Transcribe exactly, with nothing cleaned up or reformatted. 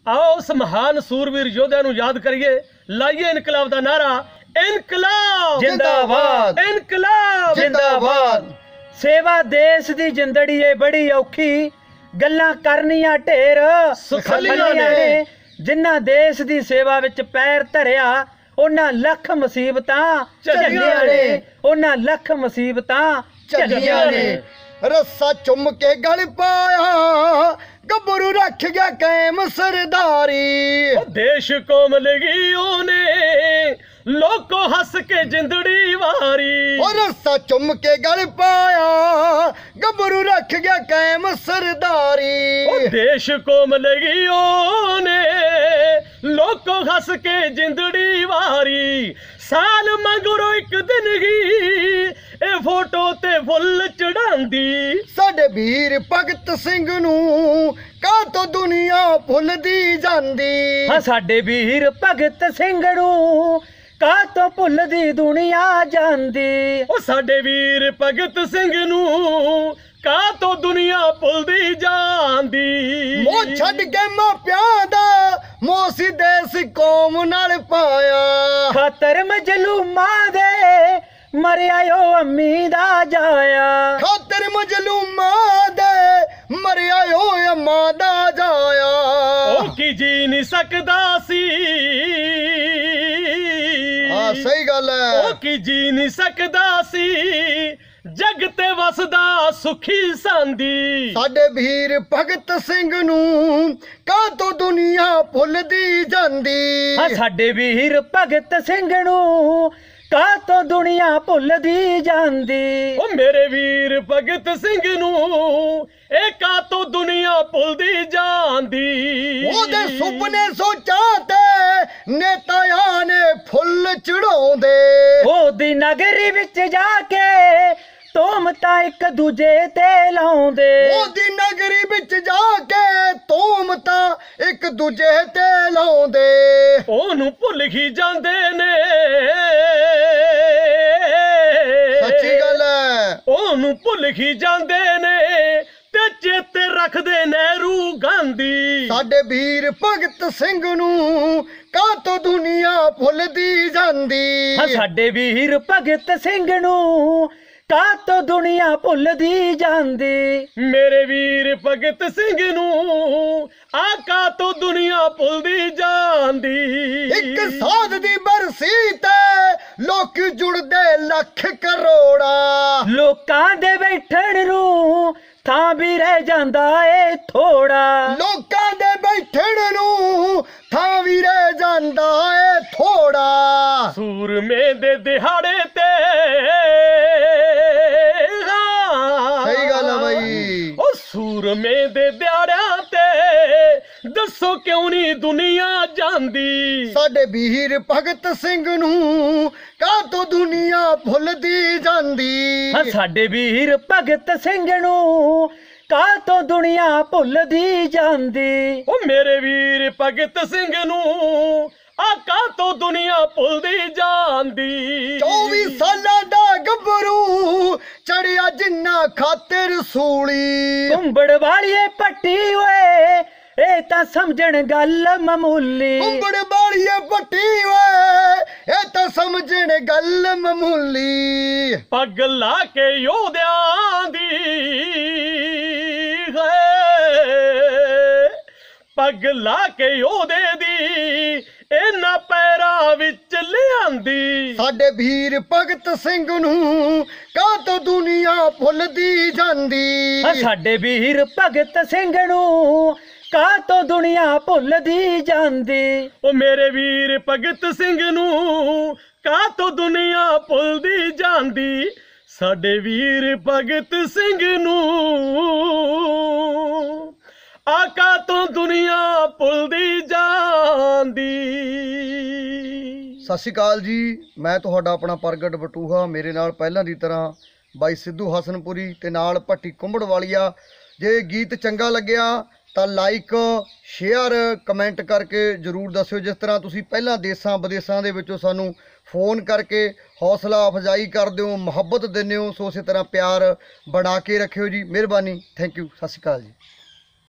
आओ उस महान सूरवीर योद्धा नूं याद करिए, लाइए इनकलाब दा नारा, इनकलाब जिंदाबाद, इनकलाब जिंदाबाद। सेवा देश दी जिंदड़ी है बड़ी औखी, गल्लां करनियां ढेर सुखलियां ने। जिन्ना देश दी सेवा विच पैर धरिया, उन्हां लख मुसीबतां झल्लियां ने, उन्हां लख मुसीबतां झल्लियां ने। रस्सा चुम के गल पाया, गबरू रख गया कायम सरदारी। देश कोम लगी ओने, लोको हंस के जिंदड़ी वारी। और रस्सा चुम के गल पाया, गबरू रख गया कायम सरदारी। देश कोम लगी ओने, लोको हंस के जिंदड़ी वारी। साल मंगरो एक दिन ही, ए फोटो ते फुल चढ़ांदी। साडे वीर भगत सिंह नूं काह तो दुनिया भुलदी जांदी। हाँ साडे वीर भगत सिंह नूं काह तो भुलदी दुनिया जांदी। ओ साडे वीर भगत सिंह नूं काह तो दुनिया भुलदी जांदी। मोह छड्ड के मापियां दा, मोसी देस कौम नाल पाया। खातर मजलूमां दे, मरिया ओ अम्मी दा जाया। खातर मजलूमां दे, मरिया ओ अम्मा दा जाया। ओ की जी नहीं सकदा सी, हाँ सही गल है। ओ की जी नहीं सकदा सी, जग ते वसदा सुखी सांदी। साडे वीर भगत सिंह नूं काह तो दुनिया भुलदी जांदी। हाँ साडे वीर भगत सिंह नूं काह तो दुनिया भुलदी जांदी। ओ मेरे वीर भगत सिंह नूं ए काह तो दुनिया भुलदी जांदी। ओदे सुपने सोचां ते नेतायां ने फुੱਲ चढ़ाउंदे। ओदी नगरी विच जाके तोमता एक दूजे ते लाउंदे। ओदी नगरी विच जाके तोमता एक दूजे ते लाउंदे। ओनू भुल ही जांदे ने, सच्ची गल है। ओनू भुल ही जांदे ने, ते चेते रखदे नेहरू गांधी। साडे वीर भगत सिंह नूं काह तो दुनिया भुलदी जांदी। हाँ साडे वीर भगत सिंह नूं काह तो दुनिया भुलदी जांदी। मेरे वीर भगत सिंह नूं आ काह तो दुनिया भुलदी जांदी। एक साध दी बरसी ते लोक जुड़दे लख करोड़ा। लोकां दे बैठण नूं थां भी रह जांदा ए थोड़ा। लोकां दे बैठण नूं थां भी रह जांदा ए थोड़ा। सूरमे दे दिहाड़े ते, सही गल है भाई। ओ सूरमे दे दिहाड़ियां ते, दसो क्यों नहीं दुनिया जांदी। साडे वीर भगत सिंह नूं काह तो दुनिया भुलदी जांदी। हाँ साडे वीर भगत सिंह नूं काह तो दुनिया भुलदी जांदी। ओ मेरे वीर भगत सिंह नूं आ काह तो दुनिया भुलदी जांदी। चौबी सालां दा गभरू चढ़िया जिन्ना खातिर सूली। कुंबड़ वालिए पट्टी ओए, ए तां समझण गल मामूली। कुंबड़ वालिए पट्टी ओए, ए तां समझण गल मामूली। पग ला के योद्धियां दी है, पग ला के योधे दी इन्हां पैरां विच लिआंदी। साडे वीर भगत सिंह नूं काह तो दुनिया भुलदी जांदी। हाँ साडे वीर भगत सिंह नूं काह तो दुनिया भुलदी जांदी। ओ मेरे वीर भगत सिंह नूं काह तो दुनिया भुलदी जांदी। साडे वीर भगत सिंह नूं आका तो दुनिया भुलदी जांदी। ਸਤਿ ਸ਼੍ਰੀ ਅਕਾਲ ਜੀ, ਮੈਂ ਤੁਹਾਡਾ ਆਪਣਾ ਪ੍ਰਗਟ ਬਟੂਹਾ। ਮੇਰੇ ਨਾਲ ਪਹਿਲਾਂ ਦੀ ਤਰ੍ਹਾਂ ਬਾਈ ਸਿੱਧੂ ਹਸਨਪੁਰੀ ਤੇ ਨਾਲ ਭੱਟੀ ਕੁੰਬੜ ਵਾਲੀਆ। ਜੇ ਗੀਤ ਚੰਗਾ ਲੱਗਿਆ ਤਾਂ ਲਾਈਕ ਸ਼ੇਅਰ ਕਮੈਂਟ ਕਰਕੇ ਜ਼ਰੂਰ ਦੱਸਿਓ। ਜਿਸ ਤਰ੍ਹਾਂ ਤੁਸੀਂ ਪਹਿਲਾਂ ਦੇਸ਼ਾਂ ਵਿਦੇਸ਼ਾਂ ਦੇ ਵਿੱਚੋਂ ਸਾਨੂੰ ਫੋਨ ਕਰਕੇ ਹੌਸਲਾ ਅਫਜ਼ਾਈ ਕਰਦੇ ਹੋ, ਮੁਹੱਬਤ ਦਿੰਦੇ ਹੋ, ਸੋ ਉਸੇ ਤਰ੍ਹਾਂ ਪਿਆਰ ਬਣਾ ਕੇ ਰੱਖਿਓ ਜੀ। ਮਿਹਰਬਾਨੀ, ਥੈਂਕ ਯੂ, ਸਤਿ ਸ਼੍ਰੀ ਅਕਾਲ ਜੀ।